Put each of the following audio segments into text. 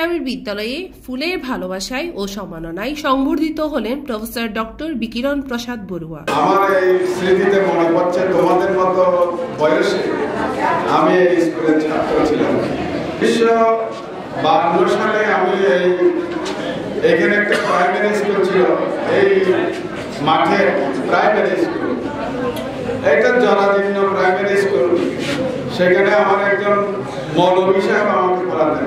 গ্রামের বিদ্যালয়ে ফুলের ভালোবাসায় ও সম্মাননায় সংবর্ধিত হলেন প্রফেসর ডক্টর বিকিরণ প্রসাদ বড়ুয়া। আমার এই স্মৃতিতে মনে পড়ছে তোমাদের মতো বয়সে আমি এই স্কুলের ছাত্র ছিলাম। 1952 সালে আমি এখানে একটা প্রাইমারি স্কুল ছিল, এই মাঠে প্রাইমারি স্কুল, একটা জরাজীর্ণ প্রাইমারি স্কুল। সেখানে আমার একজন মৌলভী সাহেব আমাকে পড়াতেন।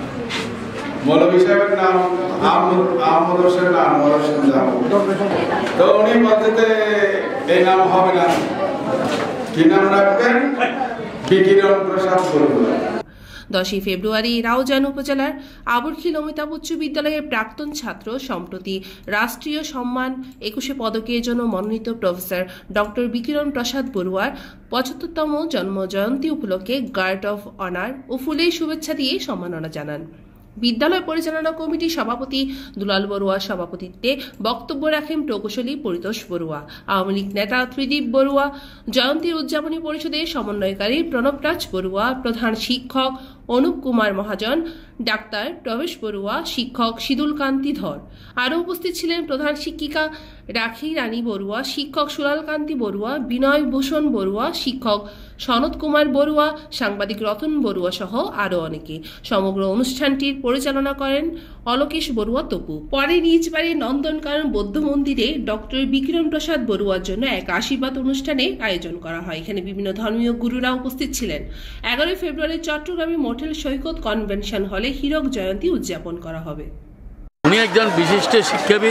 মৌলভী সাহেবের নাম আহমদ হোসেন না আনোয়ার হোসেন। তো উনি বলতে এই নাম হবে না, কি নাম রাখবেন? বিকিরণ প্রসাদ বড়ুয়া। 10 ফেব্রুয়ারি রাউজান উপজেলার আবুরখিল অমিতাভ উচ্চ বিদ্যালয়ের প্রাক্তন ছাত্র, সম্প্রতি রাষ্ট্রীয় সম্মান 21 পদকের জন্য মনোনীত প্রফেসর ডক্টর বিকিরণ প্রসাদ বড়ুয়ার 75তম জন্ম জয়ন্তী উপলক্ষে গার্ড অফ অনার ও ফুলের শুভেচ্ছা দিয়ে সম্মাননা জানান। বিদ্যালয় পরিচালনা কমিটির সভাপতি দুলাল বড়ুয়ার সভাপতিত্বে বক্তব্য রাখেন প্রকৌশলী পরিতোষ বড়ুয়া, আওয়ামী লীগ নেতা ত্রিদীপ বড়ুয়া, জয়ন্তীর উদযাপনী পরিষদের সমন্বয়কারী প্রণবরাজ বড়ুয়া, প্রধান শিক্ষক অনুপ কুমার মহাজন, ডাক্তার প্রবেশ বড়ুয়া, শিক্ষক শীদুল কান্তি ধর। আরও উপস্থিত ছিলেন প্রধান শিক্ষিকা রাখি রানী বড়ুয়া, শিক্ষক সুলাল কান্তি বড়ুয়া, বিনয় ভূষণ বড়ুয়া, শিক্ষক সনৎ কুমার বড়ুয়া, সাংবাদিক রতন বড়ুয়া সহ আরও অনেকে। সমগ্র অনুষ্ঠানটির পরিচালনা করেন অলোকেশ বড়ুয়া তপু। পরে নিজ বাড়ির নন্দনকানন বৌদ্ধ মন্দিরে ডক্টর বিকিরণ প্রসাদ বড়ুয়ার জন্য এক আশীর্বাদ অনুষ্ঠানের আয়োজন করা হয়। এখানে বিভিন্ন ধর্মীয় গুরুরা উপস্থিত ছিলেন। 11 ফেব্রুয়ারি চট্টগ্রামে মোটেল সৈকত কনভেনশন হলে হীরক জয়ন্তী উদযাপন করা হবে। উনি একজন বিশিষ্ট শিক্ষাবিদ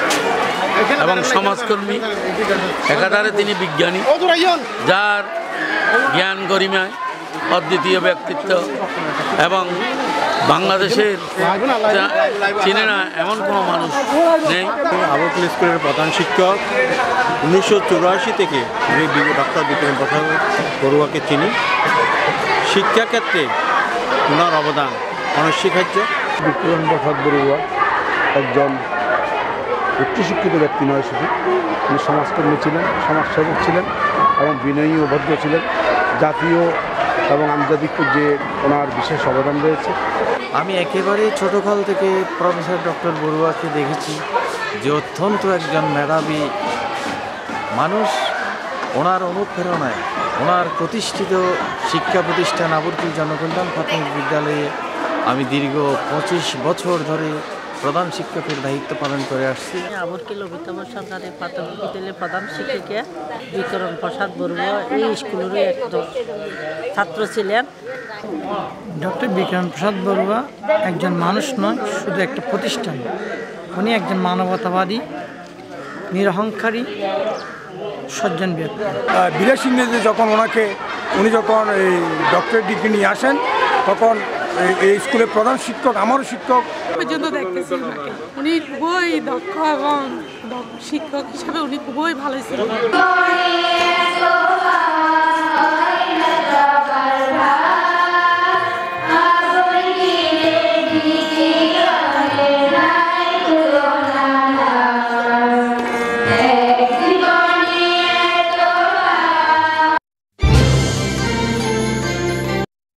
এবং সমাজকর্মী, একাধারে তিনি বিজ্ঞানী, যার জ্ঞান গরিমায় অদ্বিতীয় ব্যক্তিত্ব এবং বাংলাদেশের চিনে না এমন কোনো মানুষ নেই। আবুরখিল স্কুলের প্রধান শিক্ষক, 1984 থেকে ডক্টর বিকিরণ প্রসাদ বড়ুয়াকে চিনি। শিক্ষাক্ষেত্রে ওনার অবদান অনস্বীকার্য। বিকিরণ প্রসাদ বড়ুয়া একজন উচ্চশিক্ষিত ব্যক্তি নয় শুধু, তিনি সমাজকর্মী ছিলেন, সমাজসেবক ছিলেন এবং বিনয়ী ও ভদ্র ছিলেন। জাতীয় এবং আন্তর্জাতিক পর্যায়ে ওনার বিশেষ অবদান রয়েছে। আমি একেবারে ছোটোকাল থেকে প্রফেসর ডক্টর বড়ুয়াকে দেখেছি যে অত্যন্ত একজন মেধাবী মানুষ। ওনার অনুপ্রেরণায় ওনার প্রতিষ্ঠিত শিক্ষা প্রতিষ্ঠান আবুরখিল জনকল্যাণ প্রাথমিক বিদ্যালয়ে আমি দীর্ঘ 25 বছর ধরে প্রধান শিক্ষকের দায়িত্ব পালন করে আসছি। আবুরখিল অমিতাভ সরকারি প্রাথমিক বিদ্যালয়ের প্রধান শিক্ষিকা বিকিরণ প্রসাদ বড়ুয়া এই স্কুলেরই একজন ছাত্র ছিলেন। ডক্টর বিকিরণ প্রসাদ বড়ুয়া একজন মানুষ নয়, শুধু একটা প্রতিষ্ঠান। উনি একজন মানবতাবাদী, নিরহংকারী, সজ্জন ব্যক্তি। বিদেশ ইংরেজিতে যখন উনি যখন এই ডক্টরেট ডিগ্রি নিয়ে আসেন, তখন এই স্কুলের প্রধান শিক্ষক, আমারও শিক্ষক পর্যন্ত দেখতেছি ওনাকে। উনি খুবই দক্ষ এবং শিক্ষক হিসাবে উনি খুবই ভালো ছিলেন।